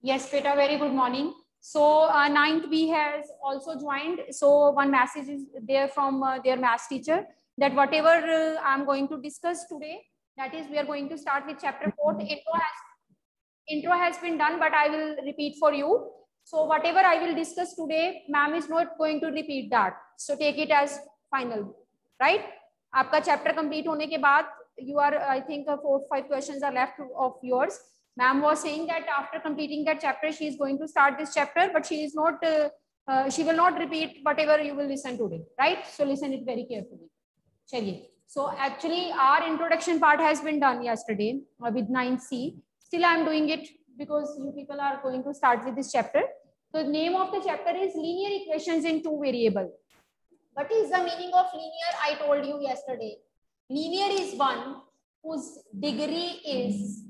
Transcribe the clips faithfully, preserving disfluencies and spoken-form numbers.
Yes, beta, very good morning. So uh, ninth B has also joined. So one message is there from uh, their maths teacher that whatever uh, I'm going to discuss today, that is we are going to start with chapter four. The intro has, intro has been done, but I will repeat for you. So whatever I will discuss today, ma'am is not going to repeat that. So take it as final, right? आपका chapter complete होने के बाद, you are, I think, uh, four five questions are left of yours. Ma'am was saying that after completing that chapter, she is going to start this chapter, but she is not, uh, uh, she will not repeat whatever you will listen today, right? So listen it very carefully. Chaliye. So actually our introduction part has been done yesterday uh, with nine C. Still I am doing it because you people are going to start with this chapter. So the name of the chapter is linear equations in two variable. What is the meaning of linear? I told you yesterday. Linear is one whose degree is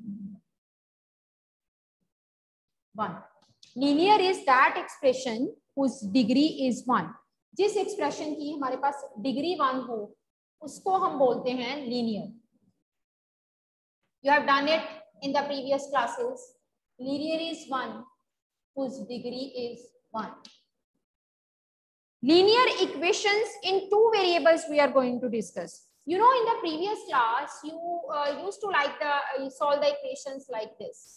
one. Linear is that expression whose degree is one. जिस expression की हमारे पास degree one हो, उसको हम बोलते हैं linear. You have done it in the previous classes. Linear is one whose degree is one. Linear equations in two variables we are going to discuss. You know, in the previous class, you uh, used to like the uh, you solve the equations like this.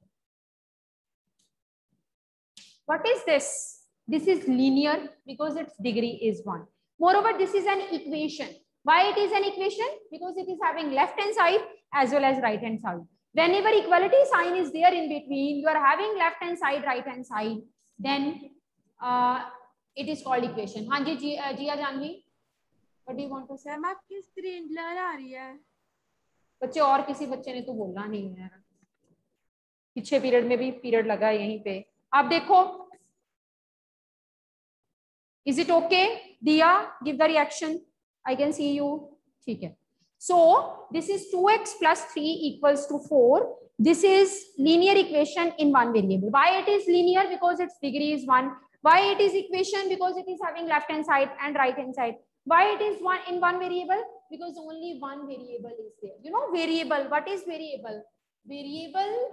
What is this? This is linear because its degree is one. Moreover, this is an equation. Why it is an equation? Because it is having left hand side as well as right hand side. Whenever equality sign is there in between, you are having left hand side, right hand side, then uh, it is called equation. हाँ जी जी Jiya Jahnavi, what do you want to say? Ma'am आपकी screen blur आ रही है. बच्चे और किसी बच्चे ने तो बोलना नहीं है. पिछले पीरियड में भी पीरियड लगा यहीं पे. आप देखो. Is it okay? Diya, give the reaction. I can see you. ठीक है. So this is two x plus three equals to four. This is linear equation in one variable. Why it is linear? Because its degree is one. Why it is equation? Because it is having left hand side and right hand side. Why it is one in one variable? Because only one variable is there. You know variable. What is variable? Variable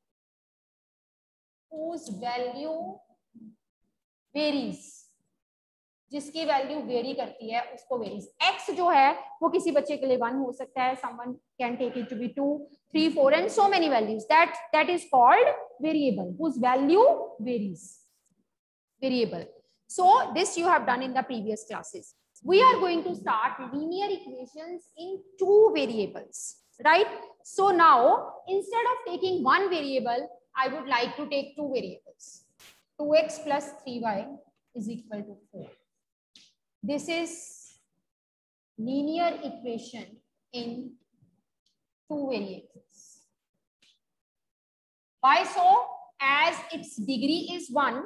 whose value varies. जिसकी value vary करती है उसको varies. x जो है वो किसी बच्चे के लिए वन हो सकता है. Someone can take it to be two, three, four, and so many values. That that is called variable whose value varies. Variable. So this you have done in the previous classes. We are going to start linear equations in two variables, right? So now instead of taking one variable, I would like to take two variables. two x plus three y is equal to four. This is linear equation in two variables. Why so? As its degree is one,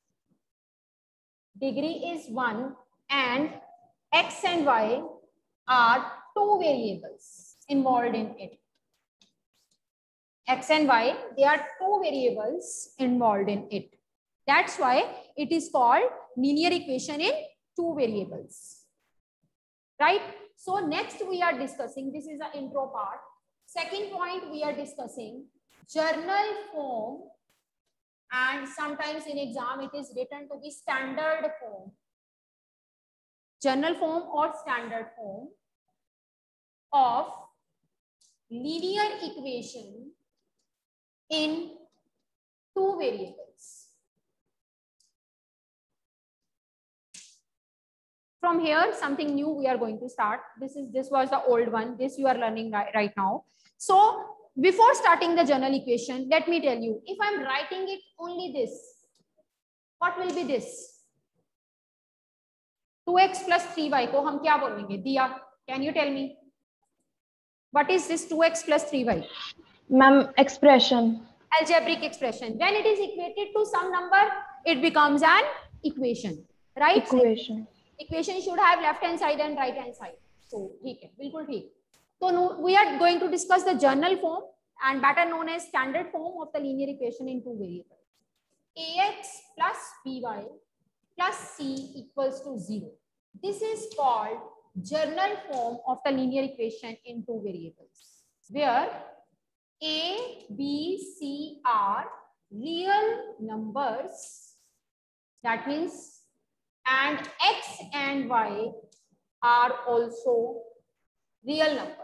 degree is one, and x and y are two variables involved in it. X and y, they are two variables involved in it. That's why it is called linear equation in two variables, right? So next we are discussing, this is the intro part. Second point we are discussing journal form, and sometimes in exam it is written to be standard form. Journal form or standard form of linear equation in two variables. From here, something new we are going to start. This is this was the old one. This you are learning right, right now. So before starting the journal equation, let me tell you, if I'm writing it only this, what will be this? two x plus three y को हम क्या बोलेंगे? Diya, can you tell me? What is this two x plus three y? Ma'am, expression. Algebraic expression. When it is equated to some number, it becomes an equation, right? Equation. Equation should have left hand side and right hand side. So, ठीक है, बिल्कुल ठीक. So, no, we are going to discuss the journal form and better known as standard form of the linear equation in two variables. Ax plus by plus c equals to zero. This is called journal form of the linear equation in two variables, where a, b, c are real numbers, that means and x and y are also real numbers.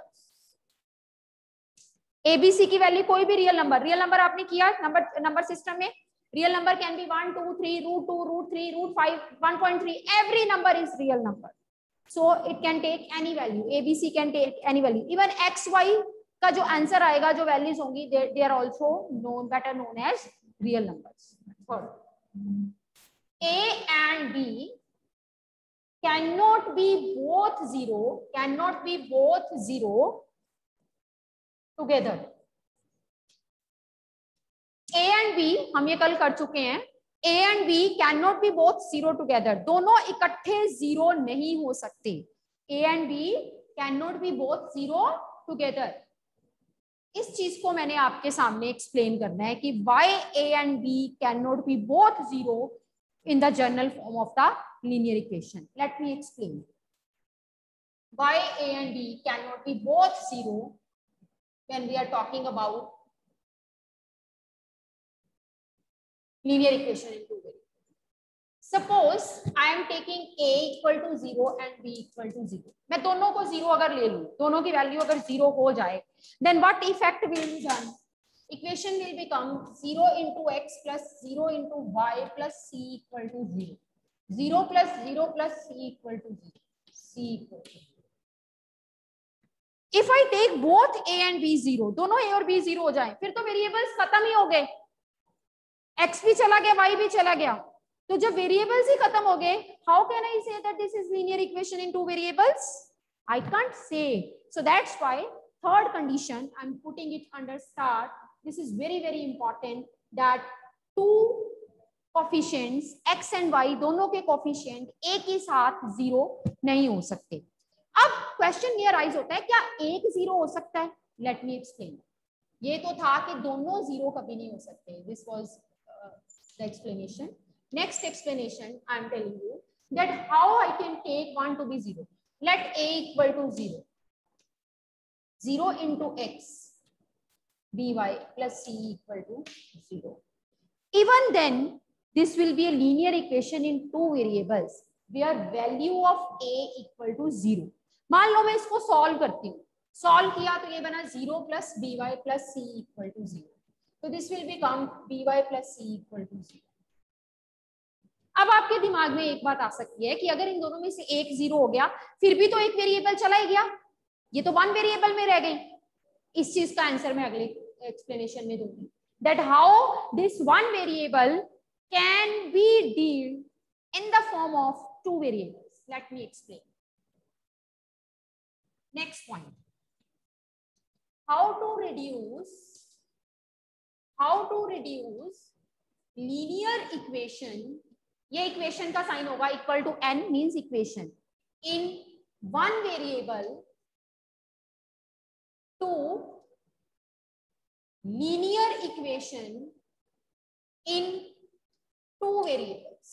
A B C की value कोई भी real number, real number आपने किया number number system में, real number can be one, two, three, root two, root three, root five, one point three. Every number is real number. So it can take any value. A, B, C can take any value. Even X, Y का जो answer आएगा, जो values होंगी, they, they are also known, better known as real numbers. Third, A and B cannot be both zero, cannot be both zero together. A and B हम ये कल कर चुके हैं. A and B cannot be both zero together. दोनों इकट्ठे zero नहीं हो सकते. A and B cannot be both zero together. इस चीज को मैंने आपके सामने एक्सप्लेन करना है कि why A and B cannot be both zero in the general form of the linear equation. Let me explain. Why A and B cannot be both zero when we are talking about linear equation in two variables. Suppose I am taking A equal to zero and B equal to zero. मैं दोनों को zero अगर ले लूं, दोनों की value अगर zero हो जाए, then what effect will be done? Equation will become zero into x plus zero into y plus c equal to zero. zero plus zero plus c equal to zero. C equal to zero. If I take both A and B zero, दोनों A और B zero हो जाए, फिर तो variables खत्म ही हो गए. X भी चला गया, Y भी चला गया. तो जब वेरिएबल्स ही खत्म हो गए, how can I say that this is linear equation in two variables? I can't say. So that's why third condition I'm putting it under star. This is very very important that two coefficients x and y दोनों के coefficient एक ही साथ zero नहीं हो सकते. अब question ये rise होता है, क्या एक जीरो हो सकता है? Let me explain. ये तो था कि दोनों जीरो कभी नहीं हो सकते. This was uh, the explanation. Next explanation I am telling you that how I can take one to be zero. Let A equal to zero. zero into x by plus c equal to zero. Even then, this will be a linear equation in two variables where value of A equal to zero. मान लो मैं इसको solve करती हूँ. Solve किया तो ये बना zero plus by plus c equal to zero. So this will become by plus c equal to zero. अब आपके दिमाग में एक बात आ सकती है कि अगर इन दोनों में से एक जीरो हो गया, फिर भी तो एक वेरिएबल चला ही गया, ये तो वन वेरिएबल में रह गई. इस चीज का आंसर मैं अगले एक्सप्लेनेशन में दूंगी. That how this one variable can be dealt in the form of two variables. Let me explain. Next point. How to reduce how to reduce linear equation. ये इक्वेशन का साइन होगा equal to n means equation in one variable to linear equation in two variables.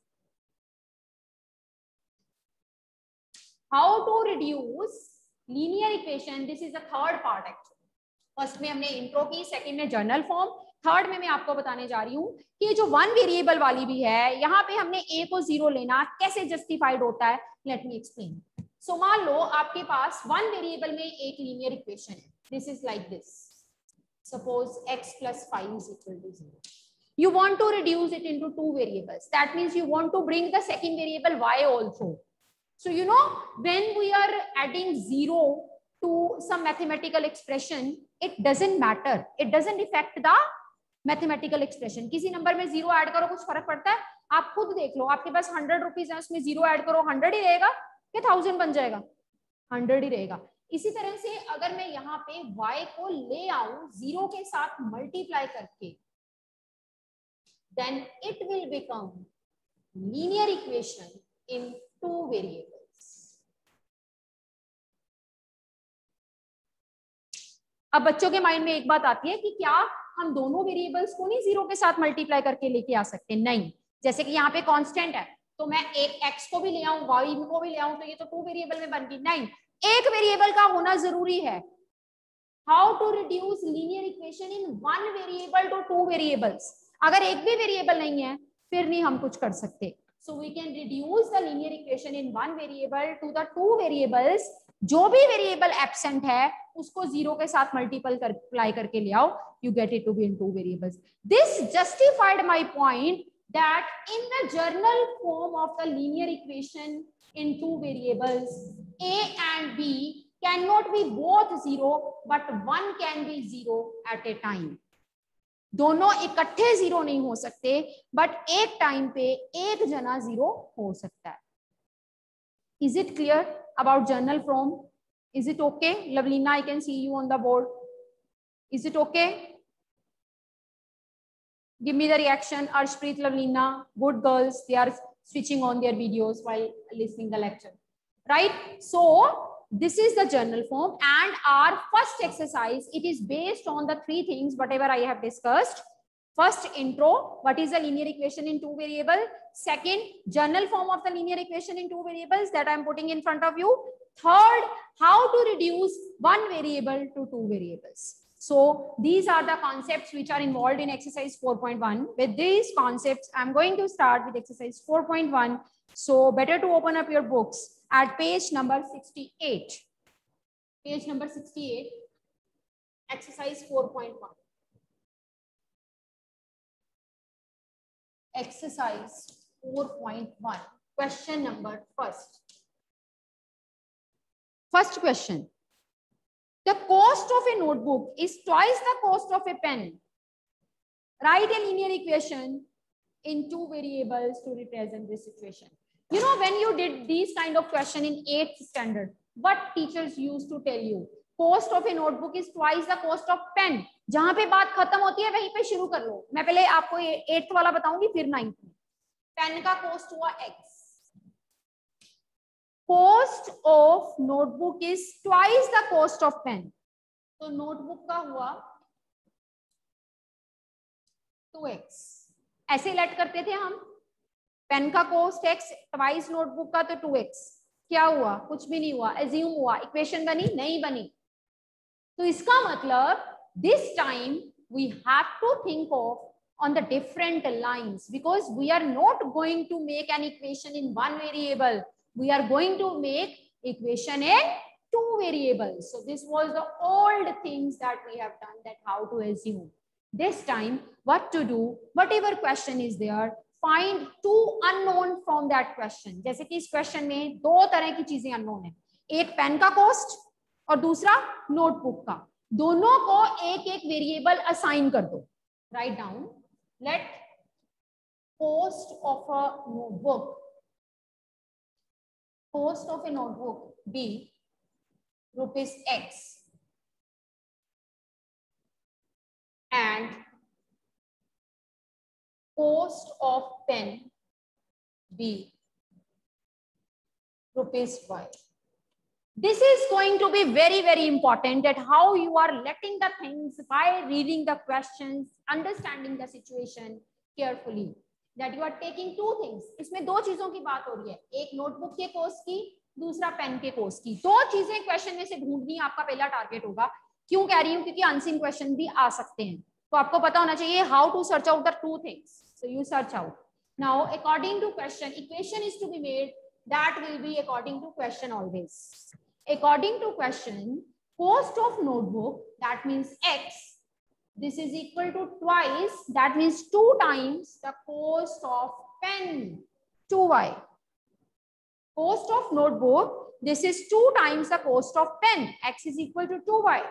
How to reduce linear equation. This is the third part actually. First में हमने intro की, second में journal form, third में मैं आपको बताने जा रही हूँ कि जो वन वेरिएबल वाली भी है, यहाँ पे हमने a को जीरो लेना कैसे जस्टिफाइड होता है. Let me explain. सो मान लो आपके पास वन वेरिएबल में एक लीनियर इक्वेशन है. This is like this. Suppose x plus five is equal to zero. You want to reduce it into two variables. That means you want to bring the second variable y also. So you know when we are adding zero to some mathematical expression, it doesn't matter. It doesn't affect the mathematical expression. किसी नंबर में zero add करो कुछ फर्क पड़ता है? आप खुद देख लो. आपके पास हंड्रेड रुपीज है, उसमें जीरो ऐड करो, हंड्रेड ही रहेगा कि थाउजेंड बन जाएगा? हंड्रेड ही रहेगा. इसी तरह से अगर मैं यहाँ पे y को ले आऊं जीरो के साथ मल्टीप्लाई करके, then it will become linear equation in two variables. अब बच्चों के माइंड में एक बात आती है कि क्या हम दोनों वेरिएबल्स को नहीं जीरो के साथ मल्टीप्लाई करके लेके आ सकते? नहीं. जैसे कि यहाँ पे कांस्टेंट है तो मैं एक x को भी ले आऊं, y को भी ले आऊं, तो ये तो टू वेरिएबल में बन गई. नहीं, एक वेरिएबल का होना जरूरी है. How to reduce linear equation in one variable to two variables. अगर एक भी वेरिएबल नहीं है फिर नहीं हम कुछ कर सकते. So we can reduce the linear equation in one variable to the two variables. जो भी वेरिएबल एब्सेंट है उसको जीरो के साथ मल्टीपल कर अप्लाई करके ले आओ. You get it to be in two variables. This justified my point that in the general form of the linear equation in two variables, A and B cannot be both zero, but one can be zero at a time. दोनों इकट्ठे zero नहीं हो सकते, but एक time पे एक जना zero हो सकता है. Is it clear about general form? Is it okay? Lavlina, I can see you on the board. Is it okay? Give me the reaction. Arshpreet, Lavlina, good girls. They are switching on their videos while listening the lecture. Right? So this is the general form, and our first exercise, it is based on the three things whatever I have discussed. First, intro, what is the linear equation in two variables? Second, general form of the linear equation in two variables that I am putting in front of you. Third, how to reduce one variable to two variables. So these are the concepts which are involved in exercise four point one. With these concepts, I am going to start with exercise four point one. So better to open up your books at page number sixty-eight. Page number sixty-eight, exercise four point one. Exercise four point one, question number first. First question. The cost of a notebook is twice the cost of a pen. Write a linear equation in two variables to represent this situation. You know, when you did these kind of question in eighth standard, what teachers used to tell you? Cost of a notebook is twice the cost of pen. जहां पे बात खत्म होती है वहीं पे शुरू कर लो. मैं पहले आपको एट्थ वाला बताऊंगी फिर नाइन्थ में. पेन का कॉस्ट हुआ x. Cost of notebook is twice the cost of pen. तो नोटबुक का हुआ टू एक्स. ऐसे लेट करते थे हम. पेन का कॉस्ट x, ट्वाइस नोटबुक का तो टू एक्स. क्या हुआ? कुछ भी नहीं हुआ. एज्यूम हुआ. इक्वेशन बनी? नहीं बनी. तो इसका मतलब this time we have to think of on the different lines, because we are not going to make an equation in one variable. We are going to make equation in two variables. So this was the old things that we have done, that how to assume. This time what to do, whatever question is there, find two unknown from that question. जैसे कि इस question में दो तरह की चीजें unknown है. एक पेन का cost और दूसरा नोटबुक का. दोनों को एक एक वेरिएबल असाइन कर दो. Write down. Let cost of a notebook, cost of a notebook be rupees x and cost of pen be rupees y. This is going to be very, very important, that how you are letting the things by reading the questions, understanding the situation carefully, that you are taking two things. इसमें दो चीजों की बात हो रही है. एक notebook के कोस्ट की, दूसरा पेन के कोस्ट की. दो चीजें क्वेश्चन में से ढूंढनी आपका पहला टारगेट होगा. क्यों कह रही हूँ? क्योंकि अनसीन क्वेश्चन भी आ सकते हैं. तो आपको पता होना चाहिए how to search out the two things. So you search out. Now according to question, equation is to be made. That will be according to question always. According to question, cost of notebook, that means x, this is equal to twice, that means two times the cost of pen, two y. Cost of notebook, this is two times the cost of pen, x is equal to two y.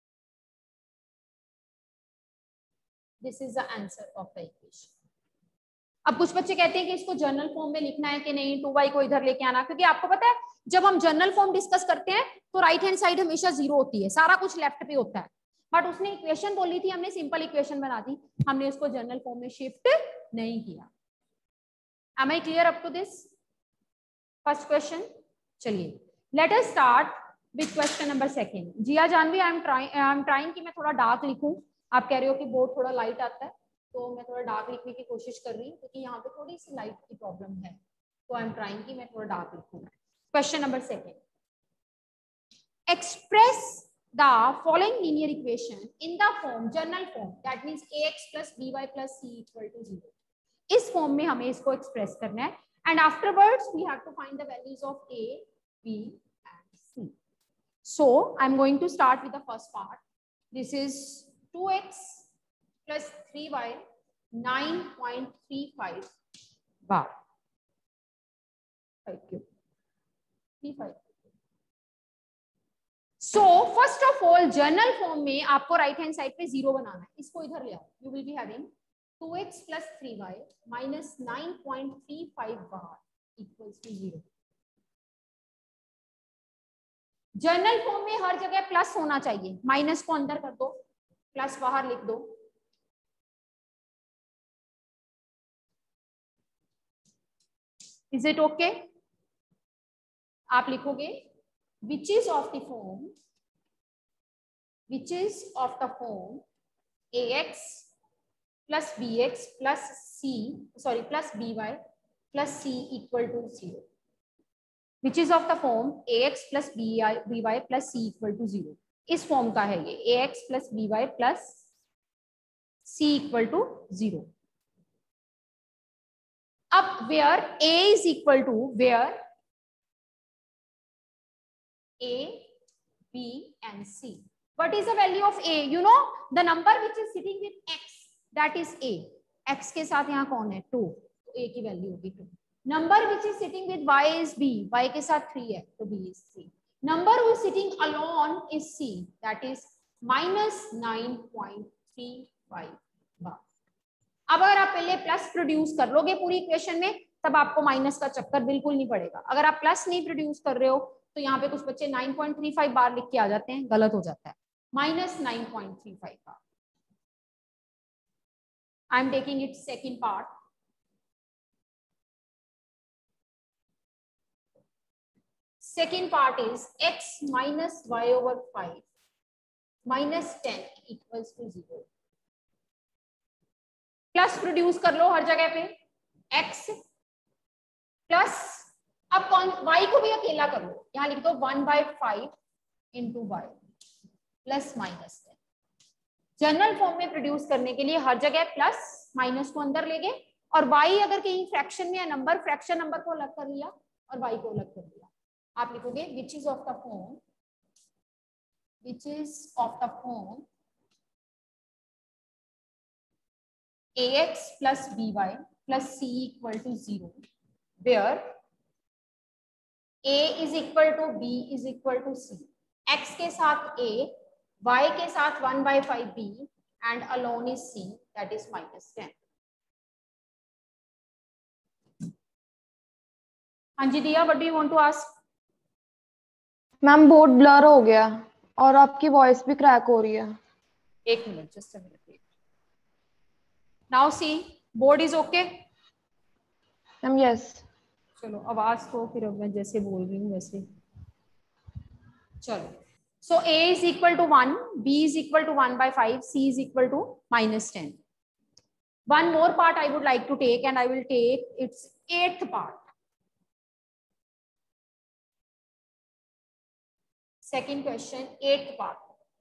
This is the answer of the equation. अब कुछ बच्चे कहते हैं कि इसको journal form में लिखना है कि नहीं, टू वाई को इधर लेके आना, क्योंकि आपको पता है जब हम जर्नल फॉर्म डिस्कस करते हैं तो राइट हैंड साइड हमेशा जीरो होती है, सारा कुछ लेफ्ट पे होता है. बट उसने इक्वेशन बोली थी, हमने सिंपल इक्वेशन बना दी, हमने उसको जर्नल फॉर्म में शिफ्ट नहीं किया. Am I clear up to this first question? चलिए, let us start with question number second. Jiya Janvi, I am trying, I am trying कि मैं थोड़ा डार्क लिखूं. आप कह रहे हो कि बोर्ड थोड़ा लाइट आता है, तो मैं थोड़ा डार्क लिखने की कोशिश कर रही हूँ क्योंकि यहाँ पे थोड़ी सी लाइट की प्रॉब्लम है. तो आई एम ट्राइंग कि मैं थोड़ा डार्क लिखूँ. Question number second. Express the following linear equation in the form general form, that means ax plus by plus c equal to zero. इस फॉर्म में हमें इसको एक्सप्रेस करना है, and afterwards we have to find the values of a, b and c. So I'm going to start with the first part. This is two x plus three y, nine point three five bar. Thank you. three five. So first of all general form में आपको right hand side पे zero बनाना है, इसको इधर ले आओ. You will be having two x plus three y minus nine point three five bar equals to zero. General form में हर जगह प्लस होना चाहिए, माइनस को अंदर कर दो, प्लस बाहर लिख दो. Is it okay? आप लिखोगे which is of the form which is of the form ax plus bx plus c sorry plus by plus c equal to zero. Which is of the form ax plus by by plus c equal to zero. इस form का है ये ax plus by plus c equal to zero. अब where a is equal to where a, b and c. What is the value of a? You know the number which is sitting with x, that is a. x के साथ यहाँ कौन है? two. तो a की value होगी two. Number which is sitting with y is b. y के साथ three है, तो b is three. Number who is sitting alone is c. That is minus nine point three five bar. अब अगर आप पहले प्लस प्रोड्यूस कर लोगे पूरी इक्वेशन में, तब आपको माइनस का चक्कर बिल्कुल नहीं पड़ेगा. अगर आप प्लस नहीं प्रोड्यूस कर रहे हो तो यहाँ पे कुछ बच्चे nine point three five बार लिख के आ जाते हैं, गलत हो जाता है. Minus nine point three five बार. I am taking it second part. Second part is x minus y over five minus ten equals to zero. Plus produce कर लो हर जगह पे. x प्लस, अब कौन y को भी अकेला कर लो, यहाँ लिख दो one by five into y plus minus ten. General form में प्रोड्यूस करने के लिए हर जगह प्लस माइनस को अंदर ले गए, और y अगर कहीं फ्रैक्शन में है नंबर, फ्रैक्शन नंबर को अलग कर लिया और y को अलग कर लिया. आप लिखोगे which is of the form which is of the form ax plus by plus c equal to zero, where a is equal to b is equal to c. x के साथ a, y के साथ one by five b and alone is c, that is minus ten. हाँ जी दिया, what do you want to ask? Ma'am board blur हो गया और आपकी वॉइस भी क्रैक हो रही है. एक minute, just a minute. Now see, board is okay? Ma'am yes. चलो आवाज तो फिर मैं जैसे बोल रही हूँ वैसे. चलो, सो a is equal to one, b is equal to one by five, c is equal to minus ten. One more part I would like to take, and I will take its eighth part. Second question, eighth part.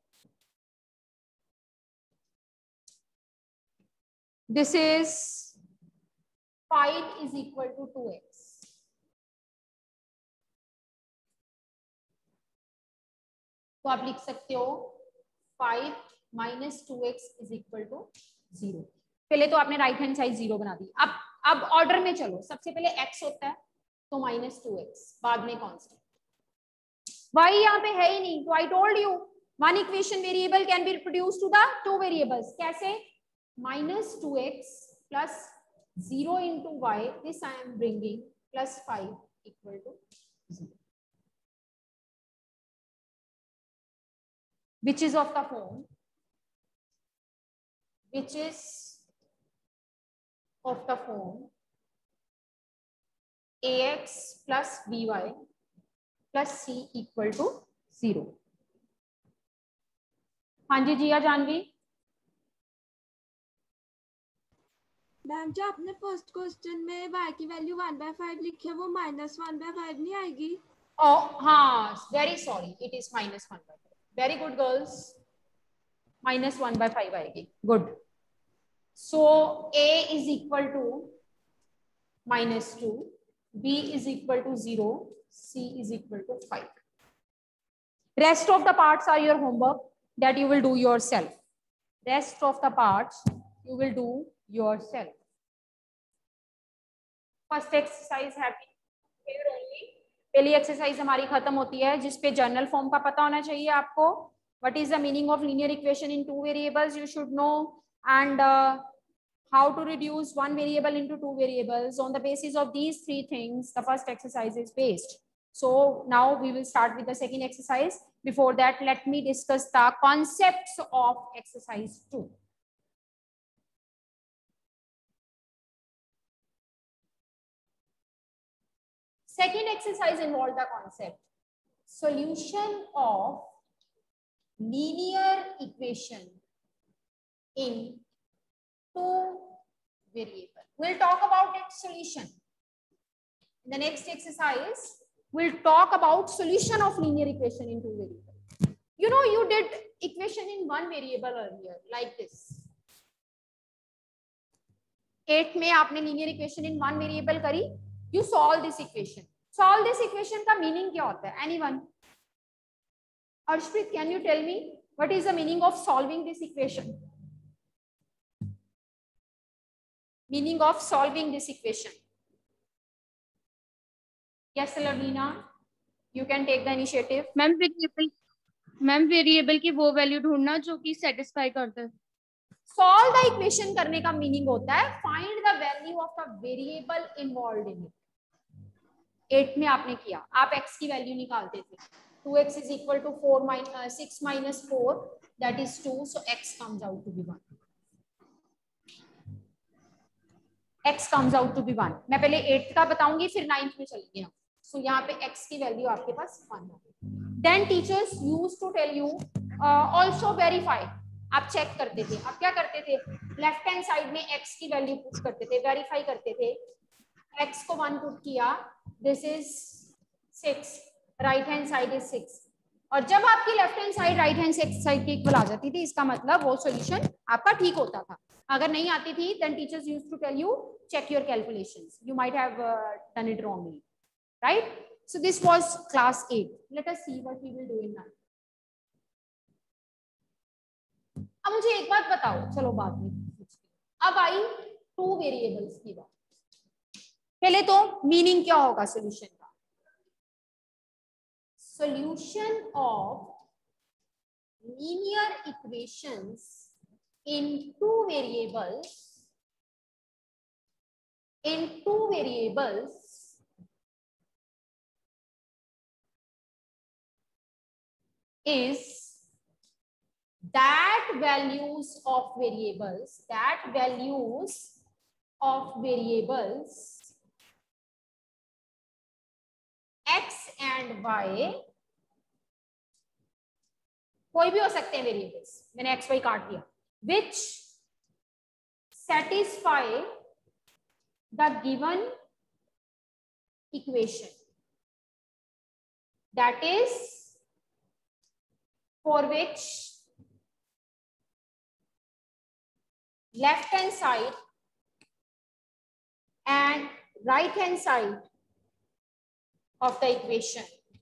This is five is equal to two x. तो आप लिख सकते हो five minus two x is equal to zero. पहले तो आपने right hand side zero बना दी. अब अब ऑर्डर में चलो, सबसे पहले x होता है तो माइनस टू एक्स, बाद में कांस्टेंट. y यहाँ पे है ही नहीं, तो I told you one equation variable can be reproduce to the two variables. कैसे? Minus two x plus zero into y, this I am bringing plus five equal to zero. Which is of the form which is of the form ax plus by plus c equal to zero. हाँ जी Jiya Janvi. Ma'am जो आपने first question में y की value one by five लिखी है वो minus one by five नहीं आएगी? oh हाँ, very sorry, it is minus one by five. Very good girls, minus one by five आएगी. Good. So a is equal to minus two, b is equal to zero, c is equal to five. Rest of the parts are your homework that you will do yourself. Rest of the parts you will do yourself. First exercise have been here only. पहली exercise हमारी खत्म होती है जिसपे journal form का पता होना चाहिए आपको. What is the meaning of linear equation in two variables? You should know. And uh, how to reduce one variable into two variables. On the basis of these three things, the first exercise is based. So now we will start with the second exercise. Before that, let me discuss the concepts of exercise two. Second exercise involved the concept solution of linear equation in two variables. We'll talk about its solution. In the next exercise, we'll talk about solution of linear equation in two variables. You know, you did equation in one variable earlier, like this. eight में आपने linear equation in one variable करी. You solve this equation. Solve this equation का meaning क्या होता है? Anyone? Arshpreet, can you tell me what is the meaning of solving this equation? Meaning of solving this equation. Yes, Lavina, you can take the initiative. Ma'am variable ma'am variable की वो value ढूंढना जो कि satisfy करता है. Solve the equation करने का meaning होता है find the value of the variable involved in it. eight में आपने किया, आप x की वैल्यू निकालते थे. two x is equal to four minus six minus four, that is two, so x comes out to be one. x comes out to be one. मैं पहले eighth का बताऊंगी फिर ninth में चलेंगे हम. So यहाँ पे x की वैल्यू आपके पास one है. Then teachers used to tell you uh, also verify. आप चेक करते थे. आप क्या करते थे? लेफ्ट हैंड साइड में x की वैल्यू पुट करते थे, वेरीफाई करते थे. x को one पुट किया, this is six, right hand side is six. और जब आपकी left hand side right hand side के इक्वल आ जाती थी, इसका मतलब वो सॉल्यूशन आपका ठीक होता था. अगर नहीं आती थी, then teachers used to tell you check your calculations. You might have uh, done it wrongly, right? So this was class eight. Let us see what we will do in ninth. अब मुझे एक बात बताओ, चलो बाद में. अब आई two variables की बात. पहले तो मीनिंग क्या होगा सॉल्यूशन का? Solution of linear equations in two variables in two variables is that values of variables that values of variables x and y, कोई भी हो सकते हैं वेरिएबल्स, मैंने x y काट दिया, which satisfy the given equation, that is for which left hand side and right hand side of the equation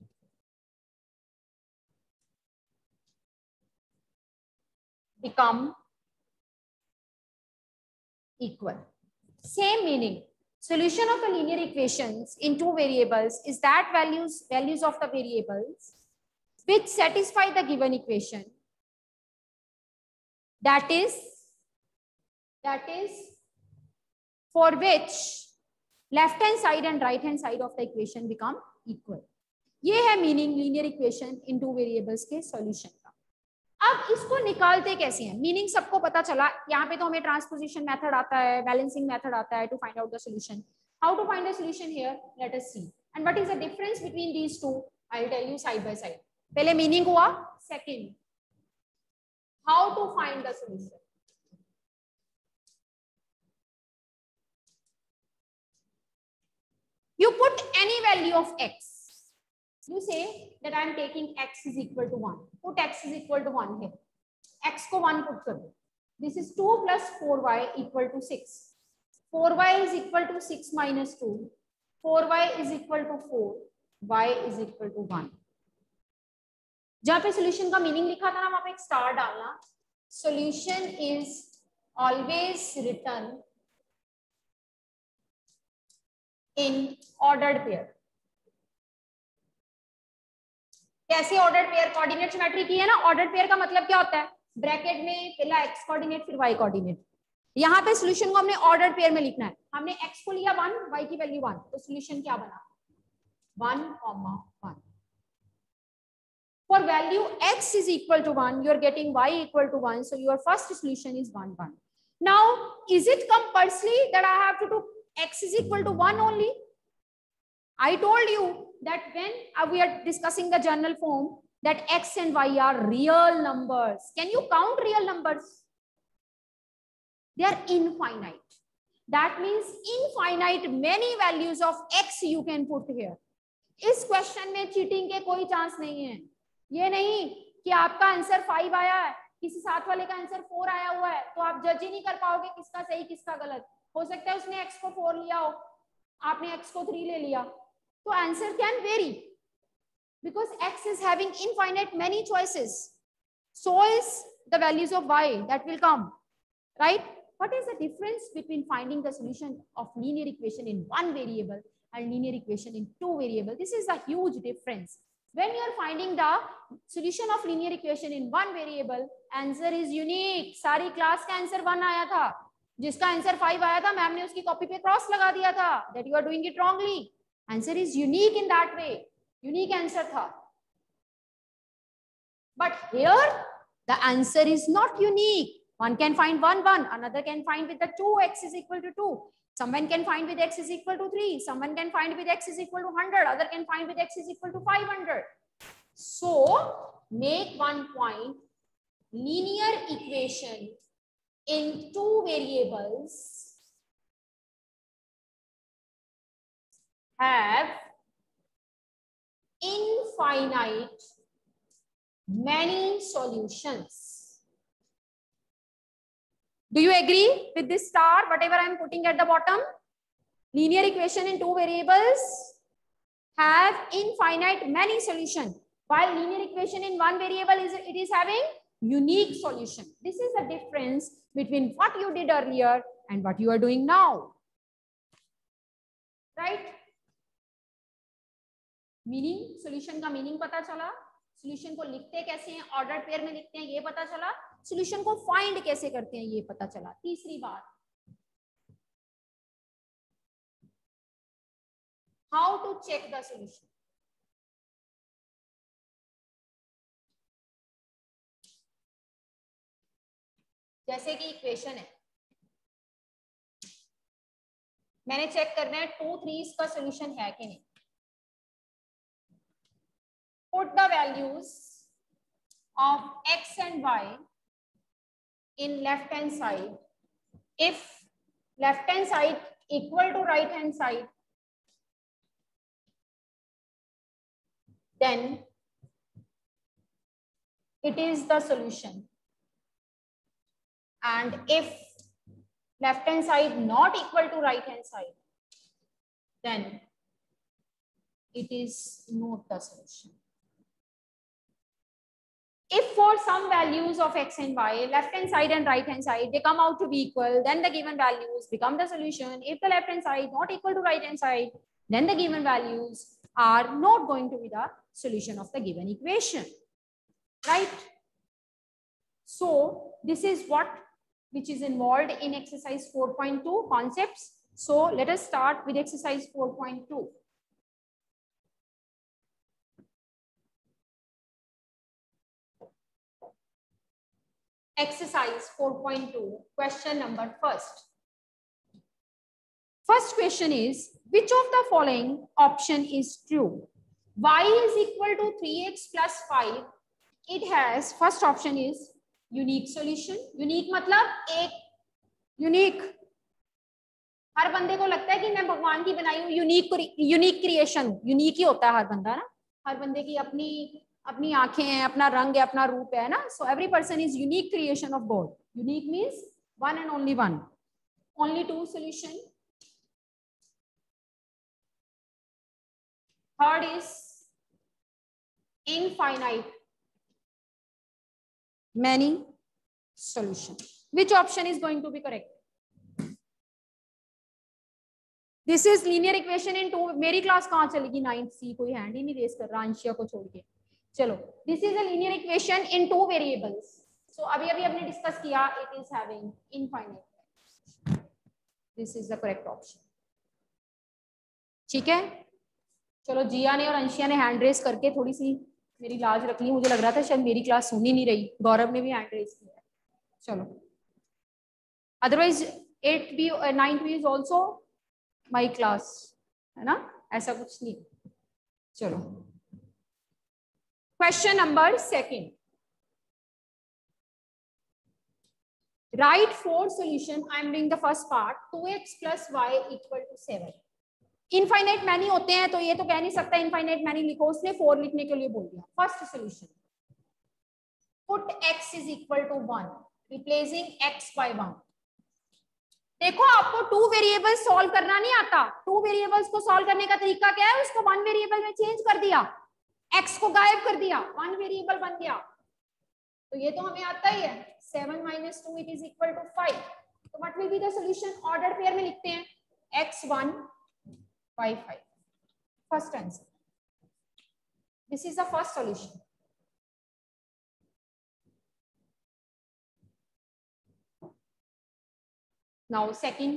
become equal. Same meaning. Solution of the linear equations in two variables is that values values of the variables which satisfy the given equation, that is that is for which left hand side and right hand side of the equation become equal. ये है meaning linear equation in two variables के solution का. अब इसको निकालते कैसे हैं? Meaning सबको पता चला. यहाँ पे तो हमें ट्रांसपोजिशन मेथड आता है, बैलेंसिंग मेथड आता है to find out the solution. How to find the solution here? Let us see. And what is the difference between these two? I will tell you side by side. पहले meaning हुआ, second how to find the solution. You put any value of x. You say that I am taking x is equal to one. Put x is equal to one here. X को one put कर दो. This is two plus four y equal to six. four y is equal to six minus two. four y is equal to four. Y is equal to one. जहाँ पे solution का meaning लिखा था ना वहाँ पे एक star डालना. Solution is always written in ordered pair. कैसे ऑर्डर्ड पेयर? कोऑर्डिनेट सिमेट्री की है ना. ऑर्डर्ड पेयर का मतलब क्या होता है? ब्रैकेट में पहला एक्स कोऑर्डिनेट फिर वाई कोऑर्डिनेट. यहाँ पे सॉल्यूशन को हमने ऑर्डर्ड पेयर में लिखना है. हमने एक्स को लिया वन, वाई की वैल्यू वन, तो सॉल्यूशन क्या बना? One comma one. For value x is equal to one, you are getting y equal to one, so your first solution is one one. Now is it compulsory that I have to do x is equal to one only? I told you that when uh, we are discussing the general form that x and y are real numbers. Can you count real numbers? They are infinite. That means infinite many values of x you can put here. इस question में cheating के कोई chance नहीं है. ये नहीं कि आपका आंसर फाइव आया है, किसी साथ वाले का आंसर फोर आया हुआ है, तो आप जज ही नहीं कर पाओगे किसका सही किसका गलत. हो सकता है उसने x को फोर लिया हो, आपने x को थ्री ले लिया. So answer can vary because x is having infinite many choices. So is the values of y that will come, right? What is the difference between finding the solution of linear equation in one variable and linear equation in two variable? This is a huge difference. When you are finding the solution of linear equation in one variable, answer is unique. सारी class का answer one आया था, जिसका answer five आया था ma'am ने उसकी copy पे क्रॉस लगा दिया था. That you are doing it wrongly. Answer is unique in that way. Unique answer tha. But here the answer is not unique. One can find one one, another can find with the two x is equal to two. Someone can find with x is equal to three. Someone can find with x is equal to one hundred. Other can find with x is equal to five hundred. So make one point. Linear equation in two variables have infinite many solutions. Do you agree with this star, whatever I am putting at the bottom? Linear equation in two variables have infinite many solutions, while linear equation in one variable is it is having unique solution. This is the difference between what you did earlier and what you are doing now, right? Meaning, solution का meaning पता चला. Solution को लिखते कैसे हैं, order pair में लिखते हैं ये पता चला. सॉल्यूशन को फाइंड कैसे करते हैं ये पता चला. तीसरी बात, how to check the solution. जैसे कि इक्वेशन है, मैंने चेक करना है टू थ्री इसका सॉल्यूशन है कि नहीं. Put the values of x and y in left hand side. If left hand side equal to right hand side, then it is the solution. And if left hand side not equal to right hand side, then it is not the solution. If for some values of x and y, left hand side and right hand side, they come out to be equal, then the given values become the solution. If the left hand side not equal to right hand side, then the given values are not going to be the solution of the given equation, right? So this is what which is involved in exercise four point two concepts. So let us start with exercise four point two. Exercise four point two, question number first. First question is, which of the following option is true? Y is equal to three x plus five. It has, first option is unique solution. Unique मतलब एक unique. हर बंदे को लगता है कि मैं भगवान की बनाई हूँ, यूनिक यूनिक क्रिएशन, यूनिक ही होता है हर बंदा ना. हर बंदे की अपनी अपनी आंखें हैं, अपना रंग है, अपना रूप है ना. So every person is unique creation of God. Unique means one and only one. Only two solution. Third is infinite many solution. Which option is going to be correct? This is linear equation in two. मेरी class कहाँ चलेगी? Ninth C. कोई hand ही नहीं race कर रहा अंशिया को छोड़ के. चलो, this is a linear equation in two variables. So अभी अभी हमने डिस्कस किया. It is having infinite. This is the correct option. ठीक है. चलो, जिया ने और अंशिया ने हैंड रेस करके थोड़ी सी मेरी लाज रख ली. मुझे लग रहा था शायद मेरी क्लास सुन ही नहीं रही. गौरव ने भी हैंड रेस किया. चलो, otherwise eight B ninth B is also my class, है ना, ऐसा कुछ नहीं. चलो, question number second. Write four solution. I am doing the first part. Two x plus y equal to seven. Infinite many होते हैं तो ये तो कह नहीं सकता इनफाइनाइट मैनी लिखो. उसने फोर लिखने के लिए बोल दिया. First solution, put x is equal to one, replacing x by one. देखो, आपको टू वेरिएबल सॉल्व करना नहीं आता. टू वेरिएबल्स को सॉल्व करने का तरीका क्या है? उसको वन वेरिएबल में चेंज कर दिया, x को गायब कर दिया, वन वेरिएबल बन गया. तो ये तो हमें आता ही है. Seven minus two it is equal to five. तो what will be the solution? Order pair में लिखते हैं. X one y five. First answer. This is the first solution. Now second.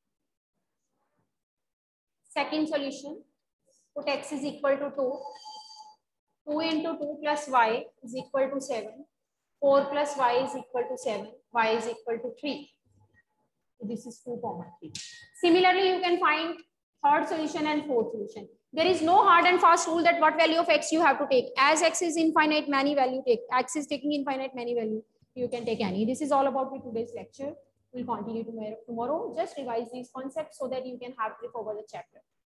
Second solution. Put x is equal to two. two into two plus y is equal to seven. four plus y is equal to seven. Y is equal to three. So this is two comma three. Similarly, you can find third solution and fourth solution. There is no hard and fast rule that what value of x you have to take. As x is infinite, many value take. X is taking infinite, many value. You can take any. This is all about the today's lecture. We'll continue tomorrow. Tomorrow, just revise these concepts so that you can have grip over the chapter.